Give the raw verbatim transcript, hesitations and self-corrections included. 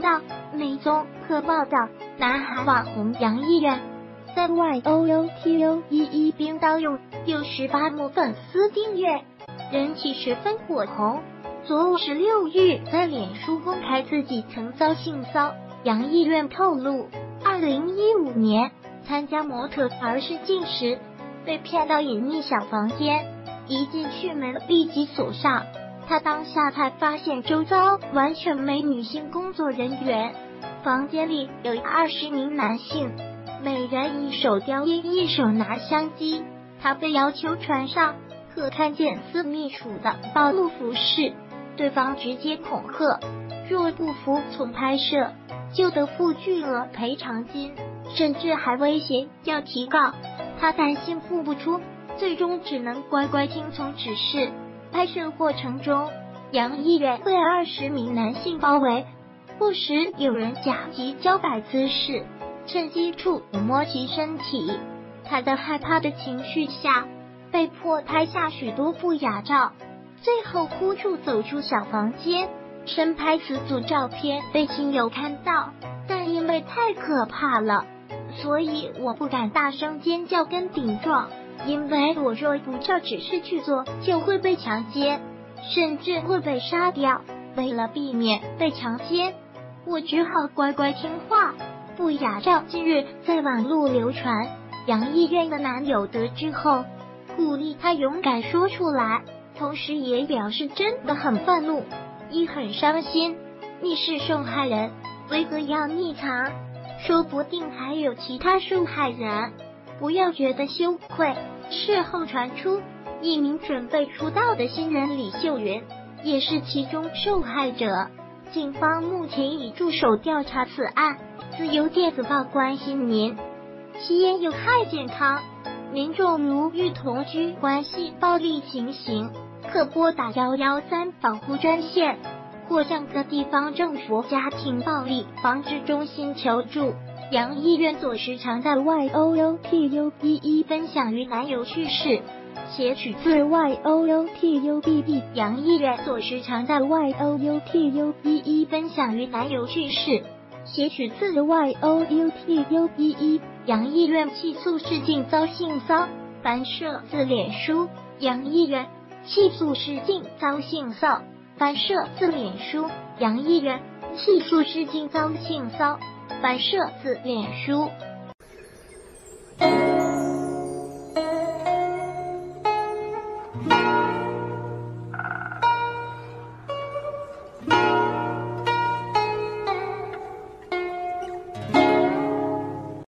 道，美综科报道，南韩网红杨艺媛在 Y O U T U E E 冰岛有有十八万粉丝订阅，人气十分火红。昨五十六日在脸书公开自己曾遭性骚扰，杨艺媛透露，二零一五年参加模特儿试镜时，被骗到隐秘小房间，一进去门立即锁上。他当下才发现周遭完全没女性工作人员，房间里有二十名男性，每人一手叼烟，一手拿相机。他被要求穿上可看见私密处的暴露服饰，对方直接恐吓，若不服从拍摄就得付巨额赔偿金，甚至还威胁要提告。他担心付不出，最终只能乖乖听从指示。拍摄过程中，杨艺媛被二十名男性包围，不时有人假其摇摆姿势，趁机触摸其身体。他在害怕的情绪下，被迫拍下许多不雅照，最后哭住走出小房间，生拍此组照片被亲友看到，但因为太可怕了，所以我不敢大声尖叫跟顶撞，因为我若不照指示去做，就会被强奸，甚至会被杀掉。为了避免被强奸，我只好乖乖听话。不雅照近日在网络流传，杨艺媛的男友得知后，鼓励她勇敢说出来，同时也表示真的很愤怒，亦很伤心。你是受害人，为何要匿藏？说不定还有其他受害人，不要觉得羞愧。事后传出，一名准备出道的新人李秀媛也是其中受害者。警方目前已着手调查此案。自由电子报关心您，吸烟有害健康，民众如遇同居关系暴力情形，可拨打幺幺三保护专线，或向各地方政府家庭暴力防治中心求助。杨艺媛左时常在 Y O U T U E E 分享与男友趣事，写取自 Y O U T U B B。 杨艺媛左时常在 Y O U T U E E 分享与男友趣事，写取自 Y O U T U E E。 杨艺媛起诉试镜遭性骚反摄自脸书。杨艺媛起诉试镜遭性骚反摄自脸书。杨艺媛起诉试镜遭性骚反摄自脸书。